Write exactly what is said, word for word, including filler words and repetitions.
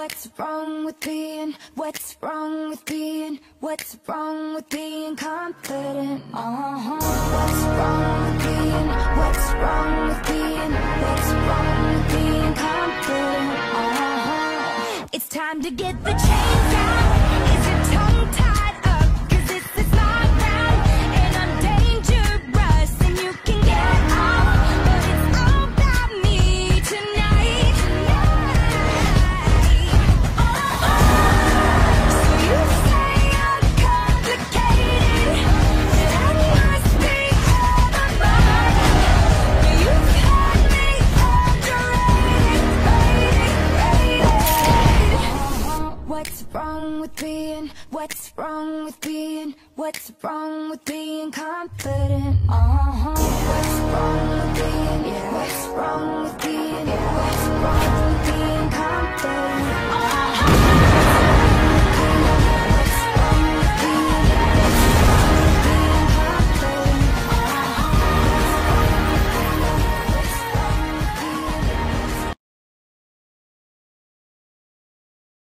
What's wrong with being, what's wrong with being, what's wrong with being confident? Uh-huh. What's wrong with being, what's wrong with being, what's wrong with being confident? Uh-huh. It's time to get the chains out. Is your tongue tied up? Cause this is not right. And I'm dangerous and you can get off. But it's all about me tonight. So you say I'm complicated. That must be ever mine. But you've had me underrated, rated, rated. What's wrong with being, what's wrong with being, what's wrong with being confident? Uh-huh. What's wrong with being, what's wrong with being, what's wrong with being confident?